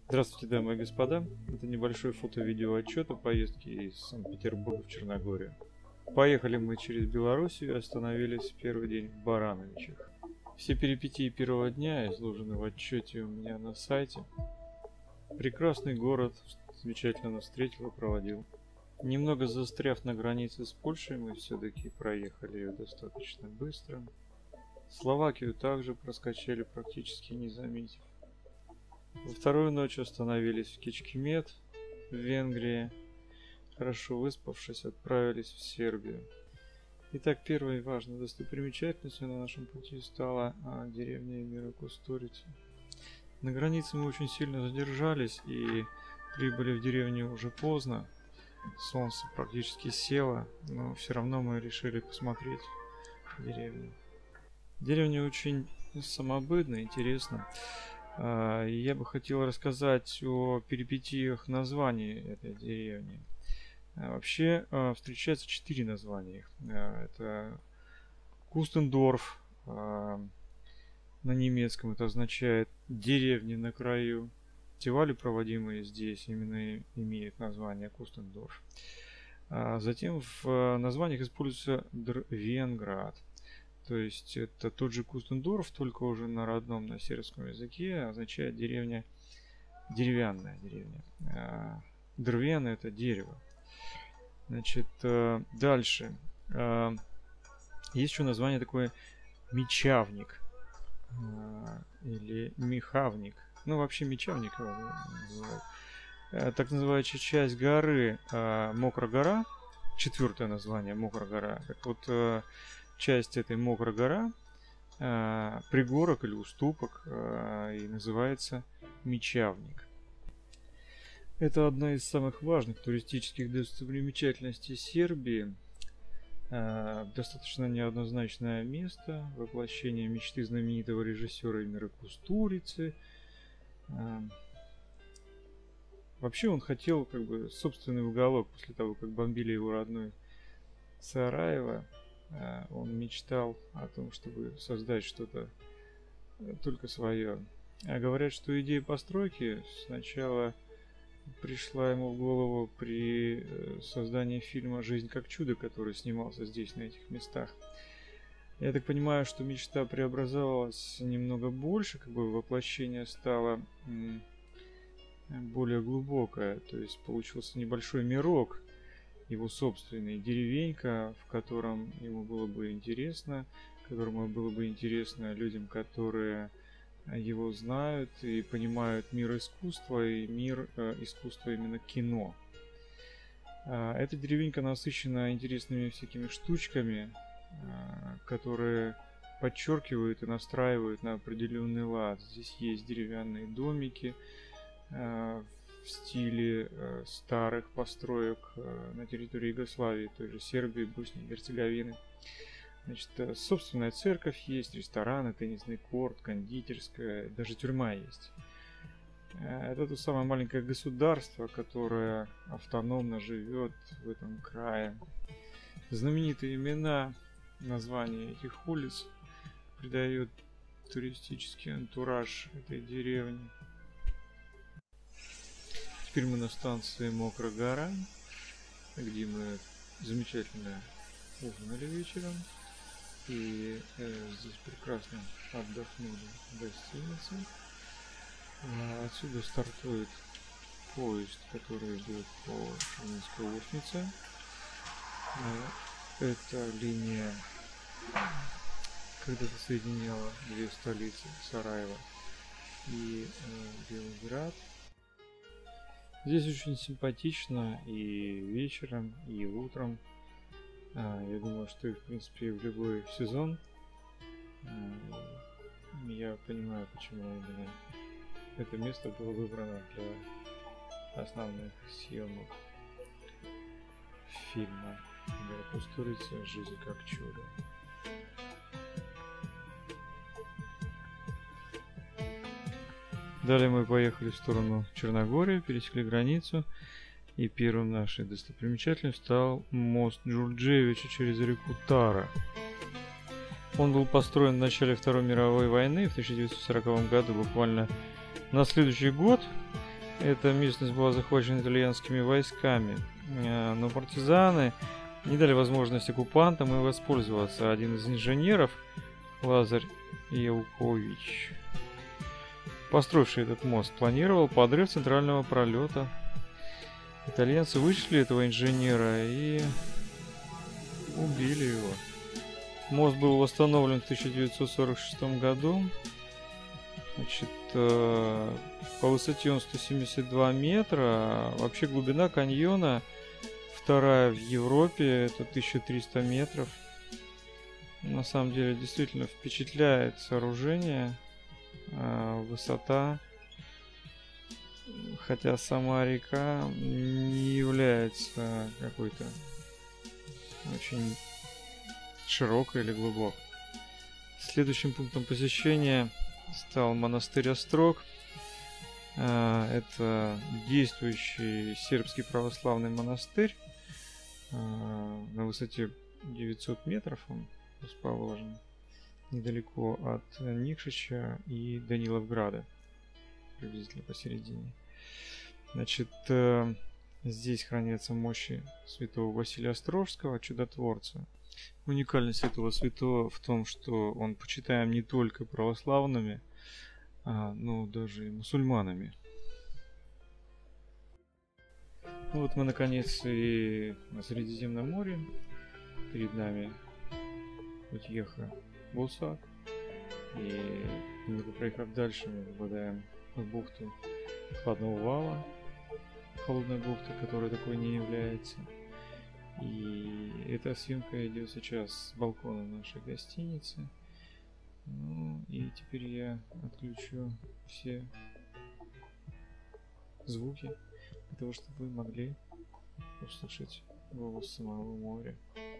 Здравствуйте, дамы и господа. Это небольшой фото-видео отчет о поездке из Санкт-Петербурга в Черногорию. Поехали мы через Белоруссию и остановились в первый день в Барановичах. Все перипетии первого дня изложены в отчете у меня на сайте. Прекрасный город, замечательно нас встретил и проводил. Немного застряв на границе с Польшей, мы все-таки проехали ее достаточно быстро. Словакию также проскочили, практически не заметив. Во вторую ночь остановились в Кичкемет, в Венгрии. Хорошо выспавшись, отправились в Сербию. Итак, первой важной достопримечательностью на нашем пути стала деревня Мира Кустурица. На границе мы очень сильно задержались и прибыли в деревню уже поздно. Солнце практически село, но все равно мы решили посмотреть деревню. Деревня очень самобытная, интересна. Я бы хотел рассказать о перипетиях названия этой деревни. Вообще встречается 4 названия. Это Кустендорф, на немецком это означает деревня на краю. Фестивали, проводимые здесь, именно имеют название Кустендорф. Затем в названиях используется Венград. То есть это тот же Кустендорф, только уже на родном, на сербском языке, означает деревня, деревянная деревня. Дрвена это дерево. Значит, дальше. Есть еще название такое Мечавник или Мехавник. Ну, вообще Мечавник его называют. Так называемая часть горы Мокрая гора, 4-е название Мокрая гора. Так вот, часть этой Мокрая гора, пригорок или уступок, и называется Мечавник. Это одна из самых важных туристических достопримечательностей Сербии. Достаточно неоднозначное место, воплощение мечты знаменитого режиссера Мира Кустурицы. Вообще он хотел собственный уголок после того, как бомбили его родной Сараево. Он мечтал о том, чтобы создать что-то только свое. Говорят, что идея постройки сначала пришла ему в голову при создании фильма «Жизнь как чудо», который снимался здесь, на этих местах. Я так понимаю, что мечта преобразовалась немного больше, воплощение стало более глубокое, то есть получился небольшой мирок, его собственный, деревенька, в котором ему было бы интересно, которому было бы интересно людям, которые его знают и понимают мир искусства и мир искусства именно кино. Эта деревенька насыщена интересными всякими штучками, которые подчеркивают и настраивают на определенный лад. Здесь есть деревянные домики в стиле старых построек на территории Югославии, той же Сербии, Боснии и Герцеговины. Значит, собственная церковь есть, рестораны, теннисный корт, кондитерская, даже тюрьма есть. Это то самое маленькое государство, которое автономно живет в этом крае. Знаменитые имена, названия этих улиц придают туристический антураж этой деревни. Теперь мы на станции Мокрая гора, где мы замечательно ужинали вечером. И здесь прекрасно отдохнули в гостинице. Отсюда стартует поезд, который идет по Шарминской Устнице. Эта линия когда-то соединяла две столицы, Сараево и Белград. Здесь очень симпатично и вечером, и утром. Я думаю, что и в принципе в любой сезон. Я понимаю, почему именно это место было выбрано для основных съемок фильма Мира Кустурицы «Жизнь как чудо». Далее мы поехали в сторону Черногории, пересекли границу, и первым нашей достопримечательностью стал мост Джурджевича через реку Тара. Он был построен в начале Второй мировой войны в 1940 году, буквально на следующий год. Эта местность была захвачена итальянскими войсками, но партизаны не дали возможность оккупантам и воспользоваться. Один из инженеров, Лазарь Елкович, построивший этот мост, планировал подрыв центрального пролета. Итальянцы вычислили этого инженера и убили его. Мост был восстановлен в 1946 году. Значит, по высоте он 172 метра. А вообще глубина каньона вторая в Европе, это 1300 метров. На самом деле действительно впечатляет сооружение, высота. Хотя сама река не является какой-то очень широкой или глубокой. Следующим пунктом посещения стал монастырь Острог. Это действующий сербский православный монастырь. На высоте 900 метров он расположен, недалеко от Никшича и Даниловграда, приблизительно посередине. Значит, здесь хранятся мощи святого Василия Острожского, чудотворца. Уникальность этого святого в том, что он почитаем не только православными, но даже и мусульманами. Ну вот мы наконец и на Средиземном море. Перед нами Утьеха Бусак. И немного проехав дальше, мы попадаем в бухту Хладного вала, холодная бухта, которая такой не является. И эта съемка идет сейчас с балкона нашей гостиницы. Ну и теперь я отключу все звуки для того, чтобы вы могли услышать голос самого моря.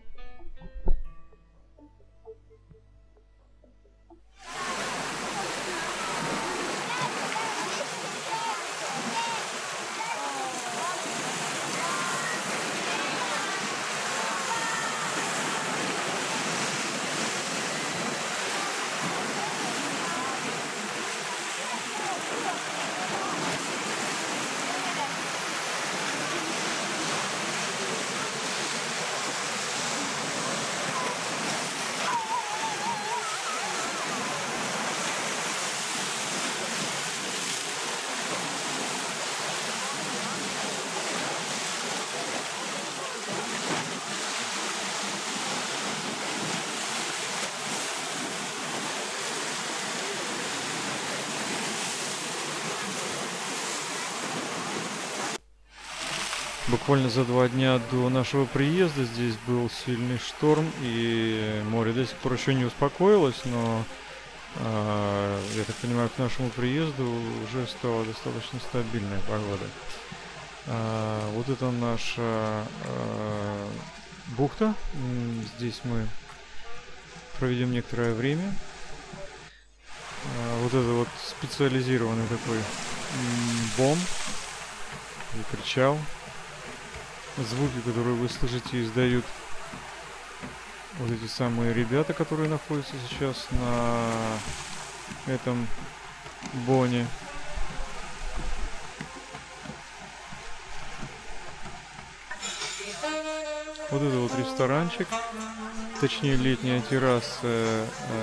Буквально за 2 дня до нашего приезда здесь был сильный шторм, и море до сих пор еще не успокоилось, но я так понимаю, к нашему приезду уже стала достаточно стабильная погода. Вот это наша бухта. Здесь мы проведем некоторое время. Вот это вот специализированный такой бом и причал. Звуки, которые вы слышите, издают вот эти самые ребята, которые находятся сейчас на этом боне. Вот это вот ресторанчик, точнее летняя терраса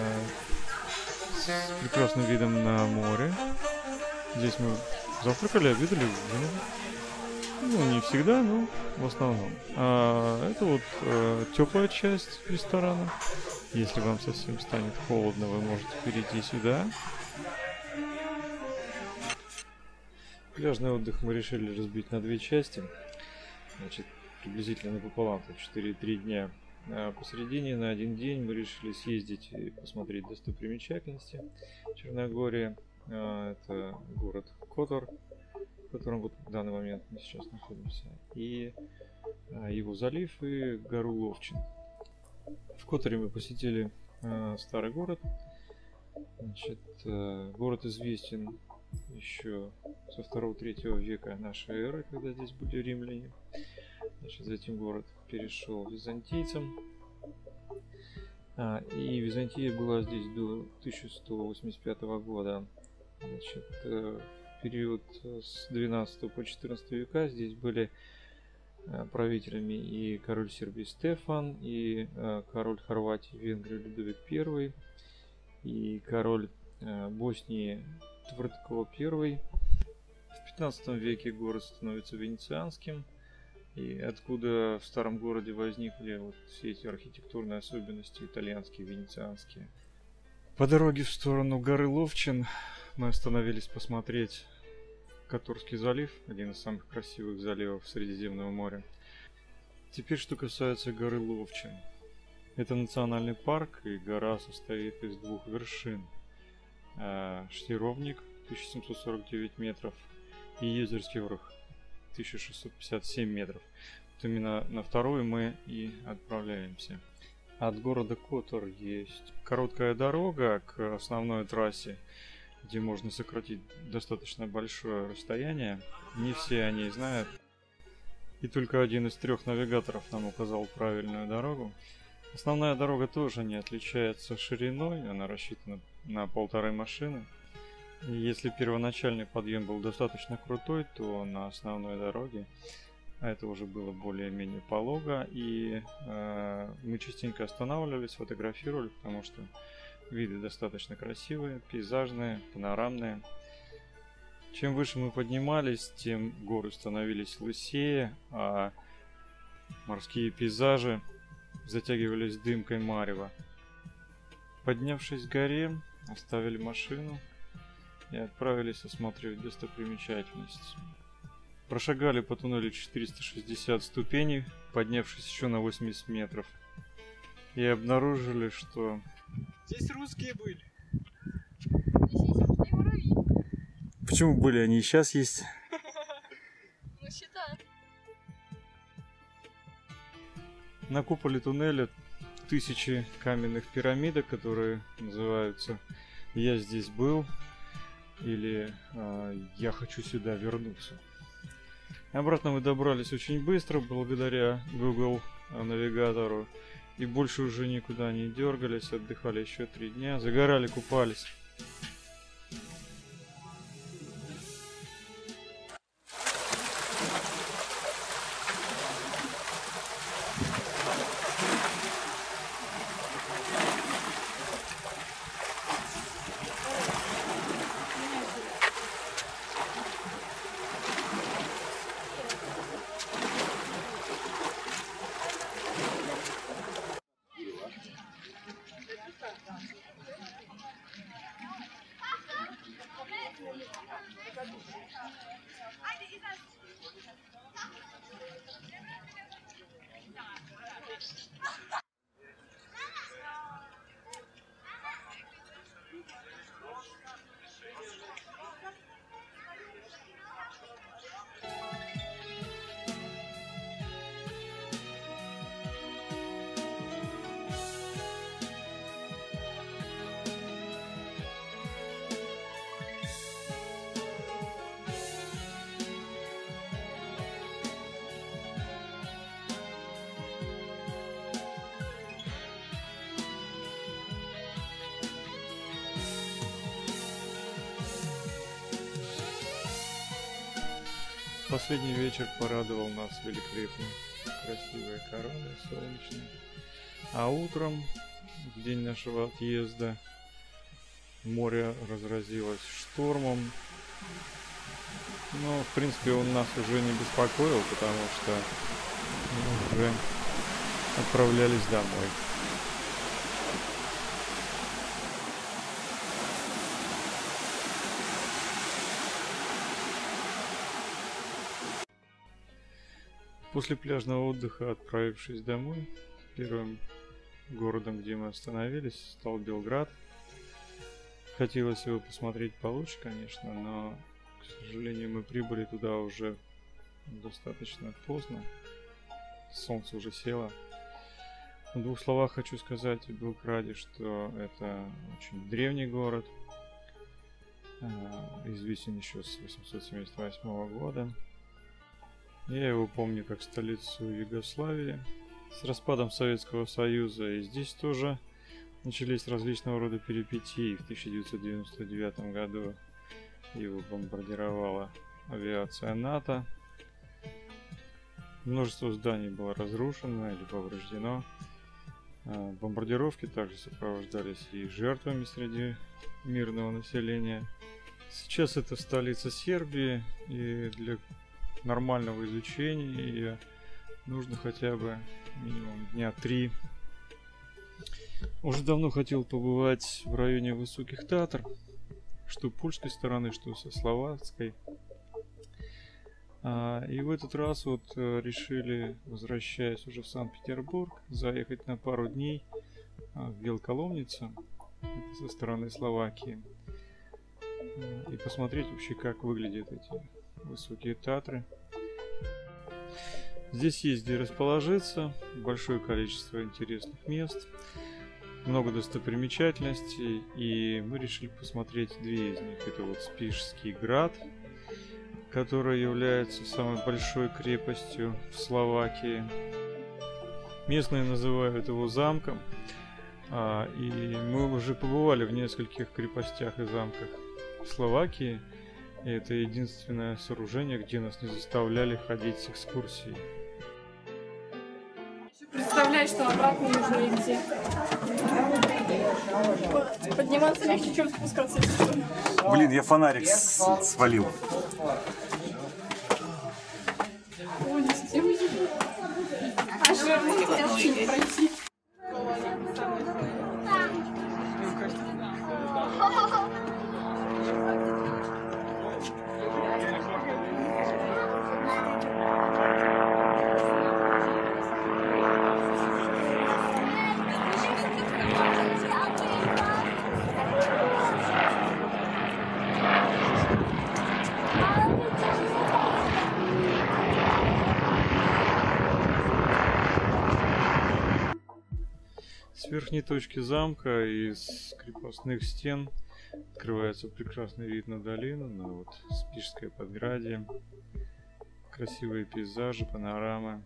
с прекрасным видом на море. Здесь мы завтракали, обедали, ужинали. Ну, не всегда, но в основном. Это вот теплая часть ресторана. Если вам совсем станет холодно, вы можете перейти сюда. Пляжный отдых мы решили разбить на 2 части. Значит, приблизительно напополам, 4-3 дня. Посередине на 1 день мы решили съездить и посмотреть достопримечательности Черногории. Это город Котор, в котором вот в данный момент мы сейчас находимся, и его залив и гору Ловчин. В Которе мы посетили старый город. Значит, город известен еще со 2-3 века нашей эры, когда здесь были римляне. Значит, затем город перешел византийцам. И Византия была здесь до 1185 года. Значит, в период с 12 по 14 века. Здесь были правителями и король Сербии Стефан, и король Хорватии и Венгрии Людовик I, и король Боснии Тvrtkalo I. В 15 веке город становится венецианским, и откуда в старом городе возникли вот все эти архитектурные особенности итальянские, венецианские. По дороге в сторону горы Ловчин мы остановились посмотреть Которский залив, один из самых красивых заливов Средиземного моря. Теперь, что касается горы Ловчин. Это национальный парк, и гора состоит из двух вершин. Штировник 1749 метров и Езерский враг 1657 метров. Вот именно на вторую мы и отправляемся. От города Котор есть короткая дорога к основной трассе, где можно сократить достаточно большое расстояние. Не все о ней знают. И только один из 3 навигаторов нам указал правильную дорогу. Основная дорога тоже не отличается шириной, она рассчитана на 1,5 машины. И если первоначальный подъем был достаточно крутой, то на основной дороге это уже было более-менее полого, и мы частенько останавливались, фотографировали, потому что виды достаточно красивые, пейзажные, панорамные. Чем выше мы поднимались, тем горы становились лысее, а морские пейзажи затягивались дымкой марева. Поднявшись к горе, оставили машину и отправились осматривать достопримечательности. Прошагали по туннелю 460 ступеней, поднявшись еще на 80 метров. И обнаружили, что... Здесь русские были. Почему были они и сейчас есть? Ну, считай. На куполе туннеля 1000 каменных пирамидок, которые называются «Я здесь был» или «Я хочу сюда вернуться». Обратно мы добрались очень быстро, благодаря Google навигатору. И больше уже никуда не дергались, отдыхали еще 3 дня, загорали, купались. Последний вечер порадовал нас великолепной, красивой короной солнечной. А утром, в день нашего отъезда, море разразилось штормом. Но, в принципе, он нас уже не беспокоил, потому что мы уже отправлялись домой. После пляжного отдыха, отправившись домой, первым городом, где мы остановились, стал Белград. Хотелось его посмотреть получше, конечно, но, к сожалению, мы прибыли туда уже достаточно поздно. Солнце уже село. В 2 словах хочу сказать о Белграде, что это очень древний город, известен еще с 878 года. Я его помню как столицу Югославии. С распадом Советского Союза и здесь тоже начались различного рода перипетии. В 1999 году Его бомбардировала авиация НАТО. Множество зданий было разрушено или повреждено. Бомбардировки также сопровождались и жертвами среди мирного населения. Сейчас это столица Сербии, и для нормального изучения ее нужно хотя бы минимум дня 3. Уже давно хотел побывать в районе Высоких Татр, что польской стороны, что со словацкой. И в этот раз вот решили, возвращаясь уже в Санкт-Петербург, заехать на пару дней в Белоколомницу, это со стороны Словакии, и посмотреть вообще, как выглядят эти Высокие Татры. Здесь есть где расположиться, большое количество интересных мест, много достопримечательностей, и мы решили посмотреть две из них. Это вот Спишский град, который является самой большой крепостью в Словакии. Местные называют его замком, и мы уже побывали в нескольких крепостях и замках в Словакии, и это единственное сооружение, где нас не заставляли ходить с экскурсией. Представляешь, что обратно нужно идти. Подниматься легче, чем спускаться. Блин, я фонарик свалил. Ой, а жирный хотел пройти. С верхней точки замка из крепостных стен открывается прекрасный вид на долину, на вот Спишское подградье, красивые пейзажи, панорамы.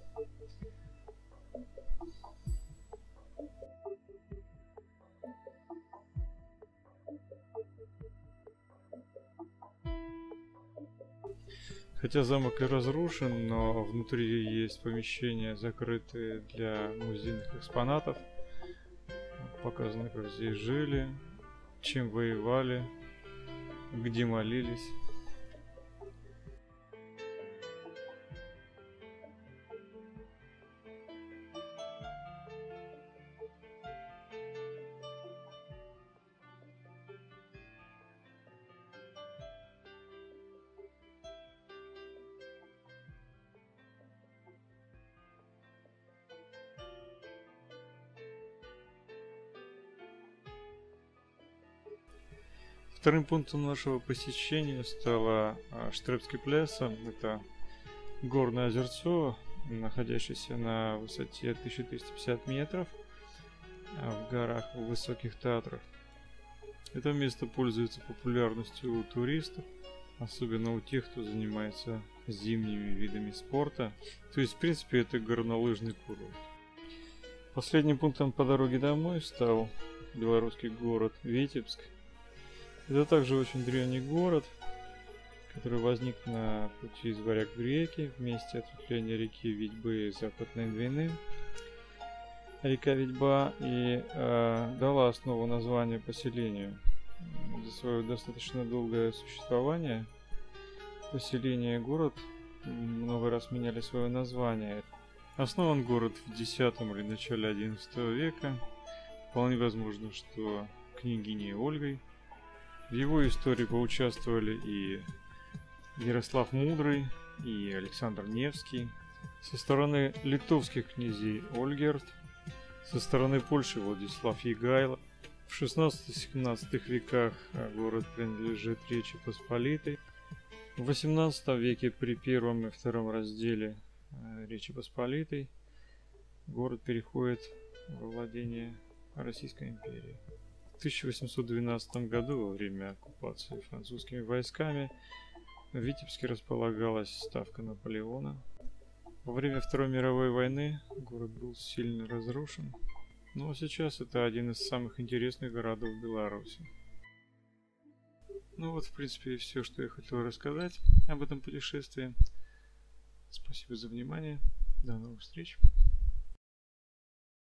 Хотя замок и разрушен, но внутри есть помещения, закрытые для музейных экспонатов. Показано, как здесь жили, чем воевали, где молились. Вторым пунктом нашего посещения стало Штребский пляс. Это горное озерцо, находящееся на высоте 1350 метров в горах в Высоких Татрах. Это место пользуется популярностью у туристов, особенно у тех, кто занимается зимними видами спорта. То есть, в принципе, это горнолыжный курорт. Последним пунктом по дороге домой стал белорусский город Витебск. Это также очень древний город, который возник на пути из Варяг в Реки в месте ответвления реки Витьбы и Западной Двины. Река Витьба и дала основу названию поселению. За свое достаточно долгое существование поселение и город много раз меняли свое название. Основан город в X или начале XI века. Вполне возможно, что княгиней Ольгой. В его истории поучаствовали и Ярослав Мудрый, и Александр Невский. Со стороны литовских князей Ольгерд, со стороны Польши Владислав Егайло. В 16-17 веках город принадлежит Речи Посполитой. В 18 веке при первом и втором разделе Речи Посполитой город переходит во владение Российской империи. В 1812 году, во время оккупации французскими войсками, в Витебске располагалась ставка Наполеона. Во время Второй мировой войны город был сильно разрушен, но сейчас это один из самых интересных городов Беларуси. Ну вот, в принципе, все, что я хотел рассказать об этом путешествии. Спасибо за внимание. До новых встреч.